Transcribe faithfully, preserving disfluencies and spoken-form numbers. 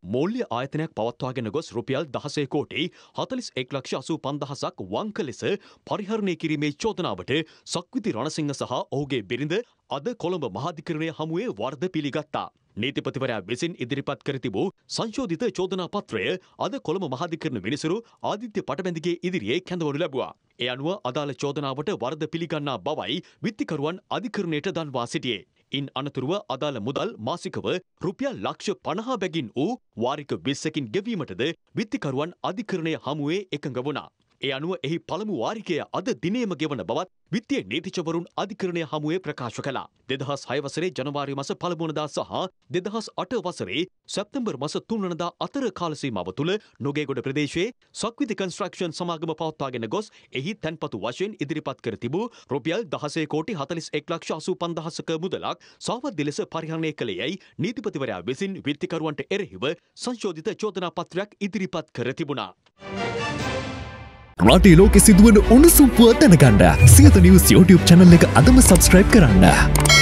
මූල්‍ය ආයතනයක් පවත්වාගෙන ගොස් රුපියල් දහසය කෝටි හතළිස් එක් ලක්ෂ අසූ පන්දහසක් වංක ලෙස පරිහරණය කිරීමේ චෝදනාවට සක්විති රණසිංහ සහ ඔහුගේ බිරිඳ අද කොළඹ මහාධිකරණය හමුවේ වරද පිළිගත්තා. නීතිපතිවරයා විසින් ඉදිරිපත් කර තිබූ සංශෝධිත චෝදනා පත්‍රය අද කොළඹ මහාධිකරණ විනිසුරු ආදිත්‍ය පටබැඳිගේ ඉදිරියේ කැඳවනු ලැබුවා. ඒ අනුව අදාළ චෝදනාවට වරද පිළිගන්නා බවයි විත්තිකරුවන් අධිකරණයට දන්වා සිටියේ. ඉන් අනතුරුව අදාළ මුදල් මාසිකව රුපියල් ලක්ෂ පනහා බැගින් වූ වාරික විස්සකින් ගෙවීමටද විත්තිකරුවන් අධිකරණය හමුවේ එකඟ වුණා. ඒ අනුව එහි පළමු වාරිකය අද දිනේම ගෙවන බවත් විත්තිය නීතිචවරුන් අධිකරණය හමුවේ ප්‍රකාශ කළා. දෙදහස් හය වසරේ ජනවාරි මාස පළමු වනදා සහ දෙදහස් අට වසරේ සැප්තැම්බර් මාස තුන් වනදා අතර කාල සීමාව තුළ නොගේගොඩ ප්‍රදේශයේ සක්විති කන්ස්ට්‍රක්ෂන් සමාගම පවත්වාගෙන ගොස් එහි තැන්පතු වශයෙන් ඉදිරිපත් කර තිබූ රුපියල් දහසය කෝටි හතළිස් එක් ලක්ෂ අසූ පන්දහසක මුදලක් සාවද්‍ය ලෙස පරිහරණය කළේ යයි නීතිපතිවරයා විසින් විත්තිකරුවන්ට එරෙහිව සංශෝධිත චෝදනා පත්‍රයක් ඉදිරිපත් කර තිබුණා. රටේ ලෝකෙ සිදුවන උණුසුම් පුවත් දැනගන්න සියත නිවුස් YouTube channel එක අදම subscribe කරන්න.